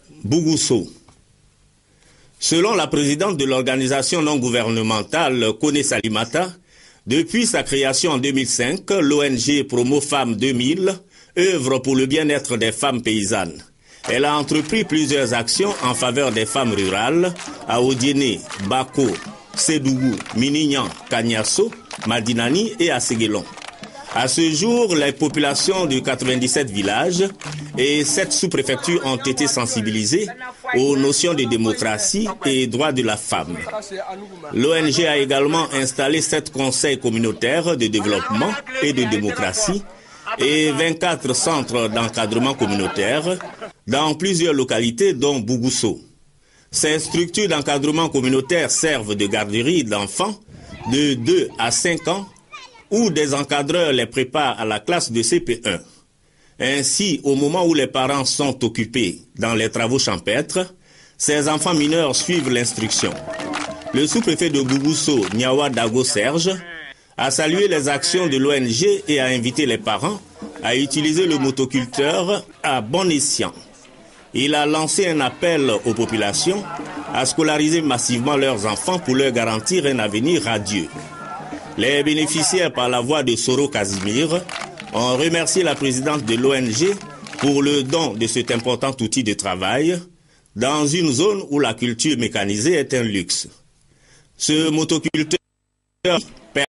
Bougousso. Selon la présidente de l'organisation non gouvernementale Kone Salimata, depuis sa création en 2005, l'ONG Promo Femmes 2000 œuvre pour le bien-être des femmes paysannes. Elle a entrepris plusieurs actions en faveur des femmes rurales à Odiéné, Bako, Sédougou, Minignan, Kagnasso, Madinani et à Séguélon. À ce jour, les populations de 97 villages et 7 sous-préfectures ont été sensibilisées aux notions de démocratie et droits de la femme. L'ONG a également installé 7 conseils communautaires de développement et de démocratie et 24 centres d'encadrement communautaire dans plusieurs localités dont Bougousso. Ces structures d'encadrement communautaire servent de garderie d'enfants de 2 à 5 ans où des encadreurs les préparent à la classe de CP1. Ainsi, au moment où les parents sont occupés dans les travaux champêtres, ces enfants mineurs suivent l'instruction. Le sous-préfet de Bougousso, Niawa Dago Serge, a salué les actions de l'ONG et a invité les parents à utiliser le motoculteur à bon escient. Il a lancé un appel aux populations à scolariser massivement leurs enfants pour leur garantir un avenir radieux. Les bénéficiaires, par la voix de Soro Casimir, ont remercié la présidente de l'ONG pour le don de cet important outil de travail dans une zone où la culture mécanisée est un luxe. Ce motoculteur